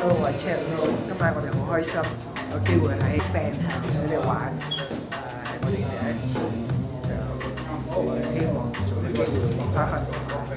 Hello， 我係 Chat。今日我哋好開心，有機會喺 Band House 呢度玩。係我哋第一次，就希望做啲機會翻返嚟。